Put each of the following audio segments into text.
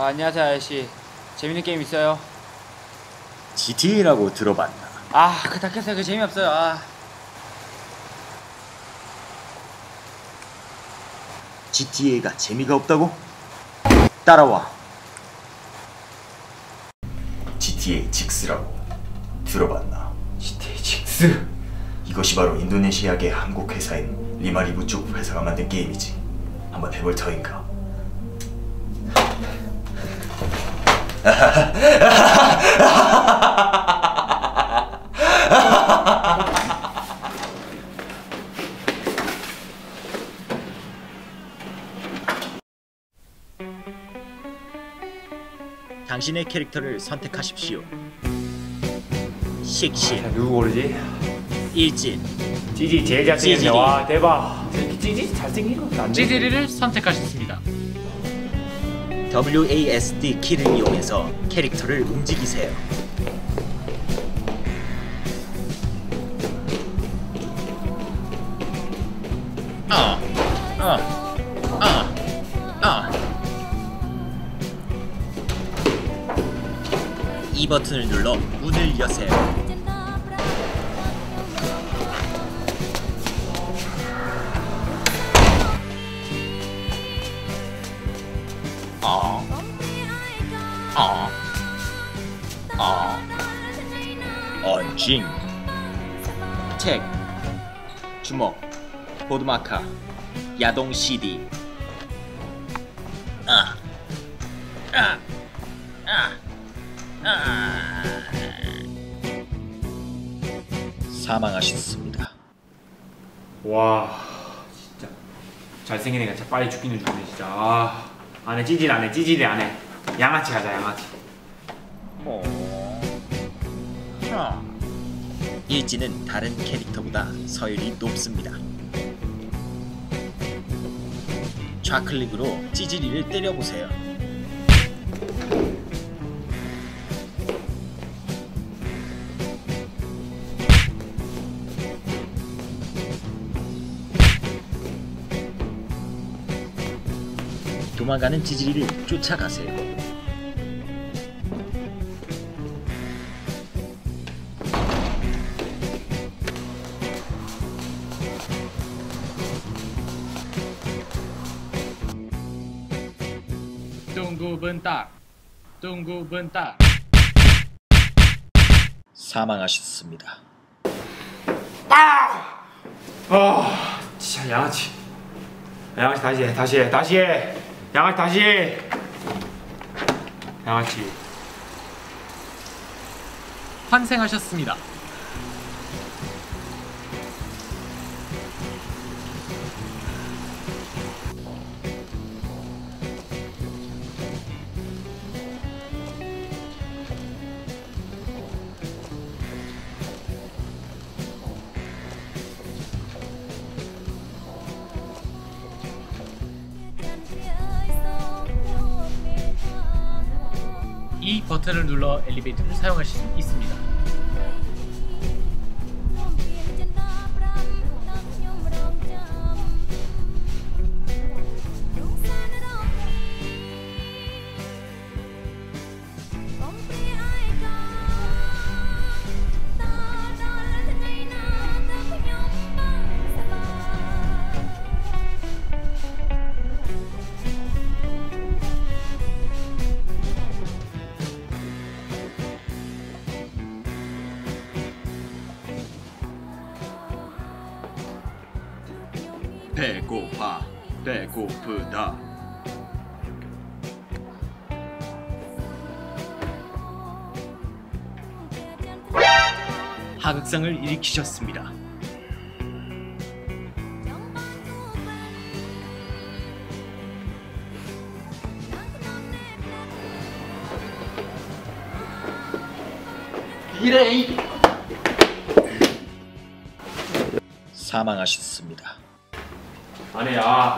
안녕하세요 아저씨. 재밌는 게임 있어요? GTA라고 들어봤나? 그 닥쳤어요. 그 재미없어요. GTA가 재미가 없다고? 따라와. GTA 직스라고 들어봤나? GTA 직스? 이것이 바로 인도네시아계 한국 회사인 리마리브 쪽 회사가 만든 게임이지. 한번 해볼 터인가? 당신의 캐릭터를 선택하십시오. 식신, 누구 고르지? 일진, 찌지 제일 잘생겼네. 찌질이. 와 대박. 찌지 잘생긴 건 안 돼. 찌질이를 선택하셨습니다. WASD 키를 이용해서 캐릭터를 움직이세요. 이 버튼을 눌러 문을 여세요. 언징, 책, 주먹, 보드마카, 야동 CD. 사망하셨습니다. 와 진짜 잘생긴 애가 진짜 빨리 죽기는 죽네 진짜. 안해 찌질 안해 찌질이 안해. 양아치 가자 양아치. 일진은 다른 캐릭터보다 서열이 높습니다. 좌클릭으로 찌질이를 때려보세요. 도망가는 찌질이를 쫓아가세요. 둥구분 딱 사망하셨습니다. 진짜 양아치. 양아치 다시 해. 양아치 다시 해. 양아치. 환생하셨습니다. 이 버튼을 눌러 엘리베이터를 사용할 수 있습니다. 배고파, 배고프다. 하극상을 일으키셨습니다. 사망하셨습니다. 안해.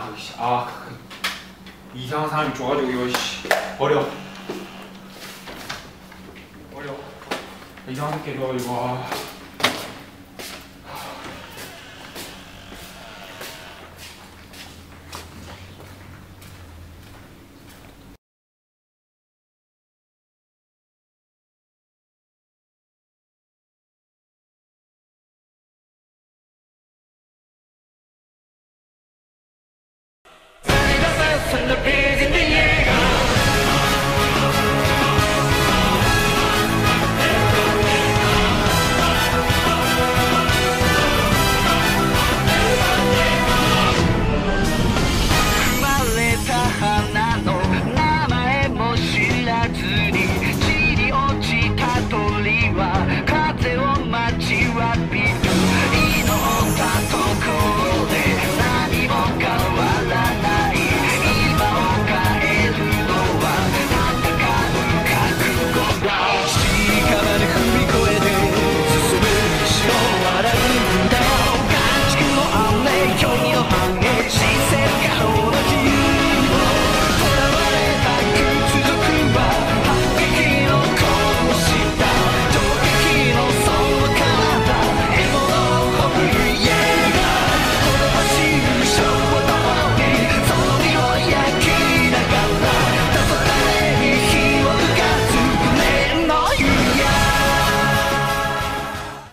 이상한 사람이 줘가지고 이거 버려. 이상한 새끼 이거. from the beat.